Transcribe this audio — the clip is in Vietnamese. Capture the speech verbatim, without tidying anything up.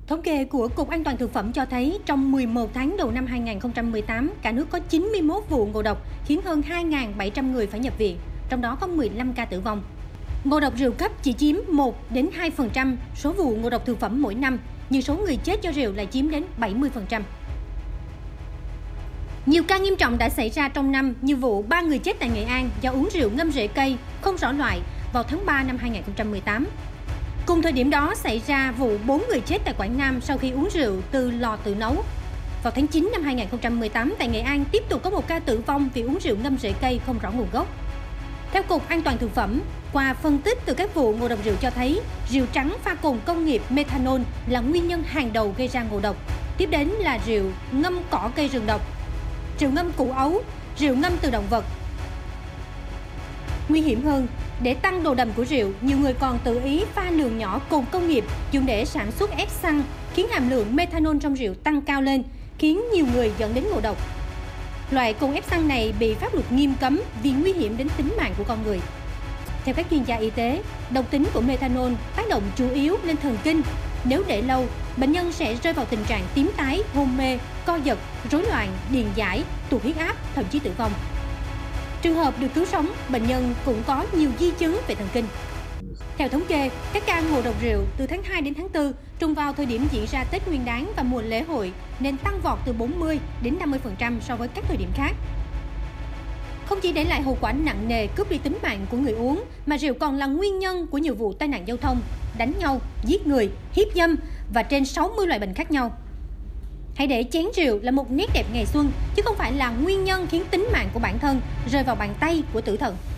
Thống kê của Cục An toàn Thực phẩm cho thấy trong mười một tháng đầu năm hai nghìn không trăm mười tám, cả nước có chín mươi mốt vụ ngộ độc khiến hơn hai nghìn bảy trăm người phải nhập viện, trong đó có mười lăm ca tử vong. Ngộ độc rượu cấp chỉ chiếm một đến hai phần trăm số vụ ngộ độc thực phẩm mỗi năm, nhưng số người chết do rượu lại chiếm đến bảy mươi phần trăm. Nhiều ca nghiêm trọng đã xảy ra trong năm như vụ ba người chết tại Nghệ An do uống rượu ngâm rễ cây không rõ loại vào tháng ba năm hai nghìn không trăm mười tám. Cùng thời điểm đó xảy ra vụ bốn người chết tại Quảng Nam sau khi uống rượu từ lò tự nấu. Vào tháng chín năm hai nghìn không trăm mười tám, tại Nghệ An tiếp tục có một ca tử vong vì uống rượu ngâm rễ cây không rõ nguồn gốc. Theo Cục An toàn Thực phẩm, qua phân tích từ các vụ ngộ độc rượu cho thấy, rượu trắng pha cồn công nghiệp methanol là nguyên nhân hàng đầu gây ra ngộ độc. Tiếp đến là rượu ngâm cỏ cây rừng độc, rượu ngâm củ ấu, rượu ngâm từ động vật. Nguy hiểm hơn, để tăng độ đậm của rượu, nhiều người còn tự ý pha lượng nhỏ cồn công nghiệp dùng để sản xuất ép xăng, khiến hàm lượng methanol trong rượu tăng cao lên, khiến nhiều người dẫn đến ngộ độc. Loại cồn ép xăng này bị pháp luật nghiêm cấm vì nguy hiểm đến tính mạng của con người. Theo các chuyên gia y tế, độc tính của methanol tác động chủ yếu lên thần kinh. Nếu để lâu, bệnh nhân sẽ rơi vào tình trạng tím tái, hôn mê, co giật, rối loạn, điện giải, tụt huyết áp, thậm chí tử vong. Trường hợp được cứu sống, bệnh nhân cũng có nhiều di chứng về thần kinh. Theo thống kê, các ca ngộ độc rượu từ tháng hai đến tháng tư, trùng vào thời điểm diễn ra Tết Nguyên đán và mùa lễ hội, nên tăng vọt từ bốn mươi đến năm mươi phần trăm so với các thời điểm khác. Không chỉ để lại hậu quả nặng nề cướp đi tính mạng của người uống, mà rượu còn là nguyên nhân của nhiều vụ tai nạn giao thông, đánh nhau, giết người, hiếp dâm và trên sáu mươi loại bệnh khác nhau. Hãy để chén rượu là một nét đẹp ngày xuân, chứ không phải là nguyên nhân khiến tính mạng của bản thân rơi vào bàn tay của tử thần.